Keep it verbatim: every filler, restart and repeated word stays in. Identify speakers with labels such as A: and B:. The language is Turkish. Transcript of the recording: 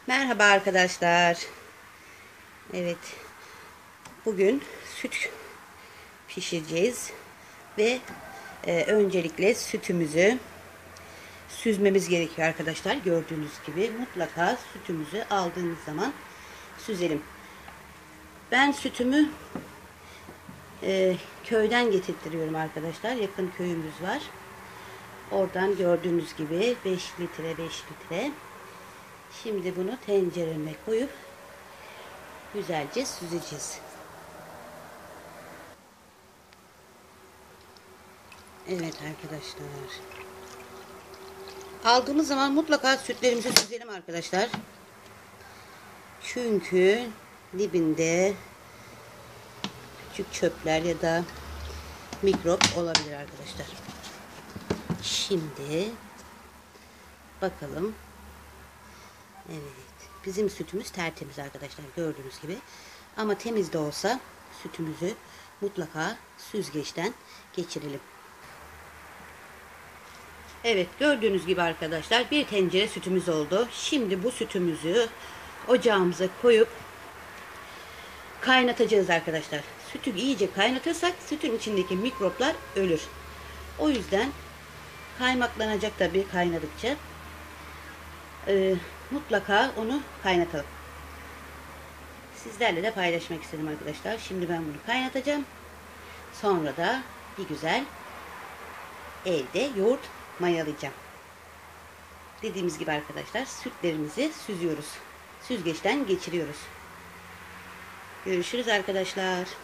A: Merhaba arkadaşlar. Evet, bugün süt pişireceğiz ve e, öncelikle sütümüzü süzmemiz gerekiyor arkadaşlar. Gördüğünüz gibi mutlaka sütümüzü aldığımız zaman süzelim. Ben sütümü e, köyden getirtiyorum arkadaşlar. Yakın köyümüz var. Oradan gördüğünüz gibi beş litre beş litre. Şimdi bunu tencereme koyup güzelce süzeceğiz. Evet arkadaşlar. Aldığımız zaman mutlaka sütlerimizi süzelim arkadaşlar. Çünkü dibinde küçük çöpler ya da mikrop olabilir arkadaşlar. Şimdi bakalım. Evet. Bizim sütümüz tertemiz arkadaşlar. Gördüğünüz gibi. Ama temiz de olsa sütümüzü mutlaka süzgeçten geçirelim. Evet, gördüğünüz gibi arkadaşlar bir tencere sütümüz oldu. Şimdi bu sütümüzü ocağımıza koyup kaynatacağız arkadaşlar. Sütü iyice kaynatırsak sütün içindeki mikroplar ölür. O yüzden kaymaklanacak tabii kaynadıkça. Ee, mutlaka onu kaynatalım. Sizlerle de paylaşmak istedim arkadaşlar. Şimdi ben bunu kaynatacağım. Sonra da bir güzel elde yoğurt mayalayacağım. Dediğimiz gibi arkadaşlar sütlerimizi süzüyoruz. Süzgeçten geçiriyoruz. Görüşürüz arkadaşlar.